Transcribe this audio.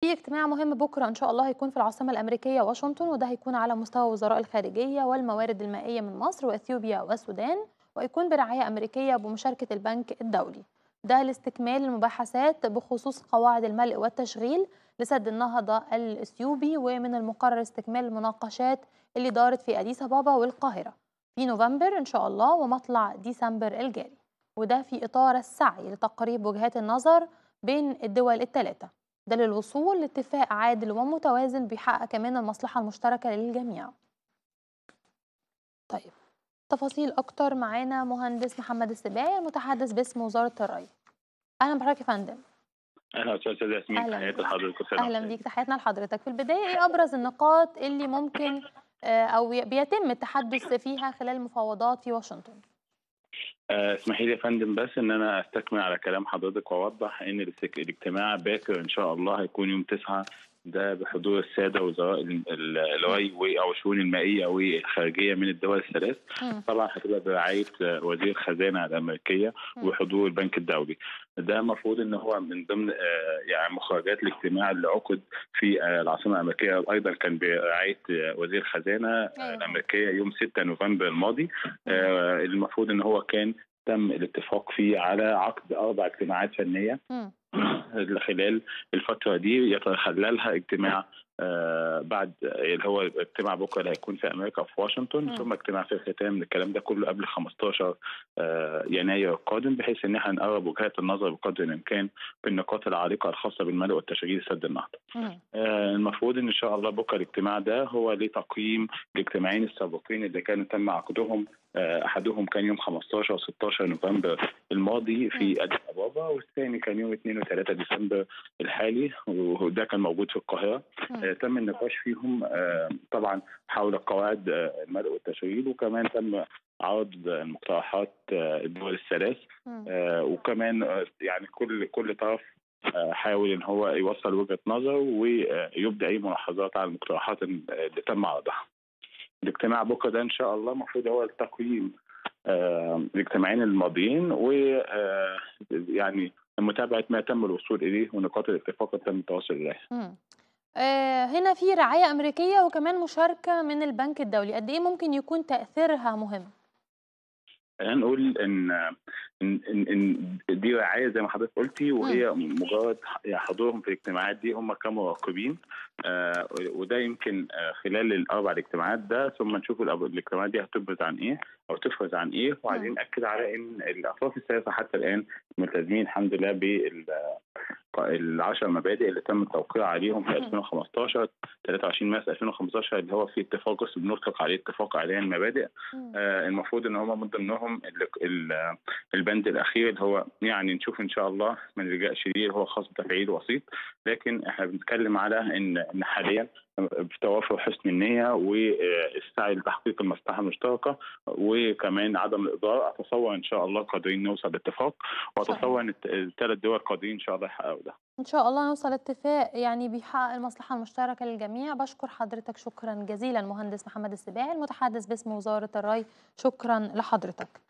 في اجتماع مهم بكرة إن شاء الله هيكون في العاصمة الأمريكية واشنطن، وده هيكون على مستوى وزراء الخارجية والموارد المائية من مصر وإثيوبيا والسودان، ويكون برعاية أمريكية بمشاركة البنك الدولي. ده لاستكمال المباحثات بخصوص قواعد الملء والتشغيل لسد النهضة الإثيوبي، ومن المقرر استكمال المناقشات اللي دارت في أديس أبابا والقاهرة في نوفمبر إن شاء الله ومطلع ديسمبر الجاري، وده في إطار السعي لتقريب وجهات النظر بين الدول الثلاثة، ده للوصول لاتفاق عادل ومتوازن بيحقق كمان المصلحة المشتركة للجميع. طيب، تفاصيل أكتر معانا مهندس محمد السباعي المتحدث باسم وزارة الري. أهلا بحضرتك يا فندم. أهلا أستاذ ياسمين، أهلا تحياتي بيك. لحضرتك وسلام أهلا عليكم. بيك، تحياتنا لحضرتك. في البداية إيه أبرز النقاط اللي ممكن أو بيتم التحدث فيها خلال المفاوضات في واشنطن؟ اسمحي لي يا فندم بس ان انا استكمل على كلام حضرتك واوضح ان الاجتماع باكر ان شاء الله هيكون يوم 9، ده بحضور الساده وزراء الري او الشؤون المائيه والخارجيه من الدول الثلاث. مم. طبعا هتبقى برعايه وزير الخزانه الامريكيه مم. وحضور البنك الدولي. ده المفروض ان هو من ضمن يعني مخرجات الاجتماع اللي عقد في العاصمه الامريكيه، ايضا كان برعايه وزير الخزانه أيوه فندم. الامريكيه يوم 6 نوفمبر الماضي. مم. المفروض ان هو كان تم الاتفاق فيه على عقد 4 اجتماعات فنية مم. خلال الفترة دي، يتخللها اجتماع بعد اللي هو اجتماع بكره اللي هيكون في امريكا في واشنطن، مم. ثم اجتماع في الختام. الكلام ده كله قبل 15 يناير القادم، بحيث ان احنا نقرب وجهات النظر بقدر الامكان في النقاط العالقه الخاصه بالملء والتشغيل سد النهضه. مم. المفروض ان شاء الله بكره الاجتماع ده هو لتقييم الاجتماعين السابقين اللي كانوا تم عقدهم. احدهم كان يوم 15 و16 نوفمبر الماضي مم. في اديس ابابا، والثاني كان يوم 2 و3 ديسمبر الحالي، وده كان موجود في القاهره. مم. تم النقاش فيهم طبعا حول قواعد الملء والتشغيل، وكمان تم عرض المقترحات الدول الثلاث. مم. وكمان يعني كل طرف حاول ان هو يوصل وجهة نظر ويبدأ اي ملاحظات على المقترحات اللي تم عرضها. الاجتماع بكره ده ان شاء الله المفروض هو التقييم الاجتماعين الماضيين، و يعني متابعة ما تم الوصول اليه ونقاط الاتفاق اللي تم التوصل اليها. مم. هنا في رعاية أمريكية وكمان مشاركة من البنك الدولي، قد إيه ممكن يكون تأثيرها مهم؟ خلينا نقول ان دي رعايه زي ما حضرتك قلتي، مم. وهي مجرد حضورهم في الاجتماعات دي هم كمراقبين. وده يمكن خلال الاربع الاجتماعات ده، ثم نشوف الاجتماعات دي هتبرز عن ايه او تفرز عن ايه. وعايزين مم. ناكد على ان الاطراف الثلاثه حتى الان ملتزمين الحمد لله ال10 مبادئ اللي تم التوقيع عليهم في 2015 23 مارس 2015، اللي هو في اتفاق بنطلق عليه اتفاق اعلان المبادئ. مم. المفروض ان هم من ضمنهم البند الاخير اللي هو يعني نشوف ان شاء الله ما نلجاش ليه، اللي هو خاص بتفعيل وسيط. لكن احنا بنتكلم على ان حاليا بتوافر حسن النيه والسعي لتحقيق المصلحه المشتركه، وكمان عدم الاضرار. اتصور ان شاء الله قادرين نوصل لاتفاق، واتصور صحيح. ان الثلاث دول قادرين ان شاء الله يحققوا ده. إن شاء الله نوصل لاتفاق يعني بيحقق المصلحة المشتركة للجميع. بشكر حضرتك شكرا جزيلا مهندس محمد السباعي المتحدث باسم وزارة الري، شكرا لحضرتك.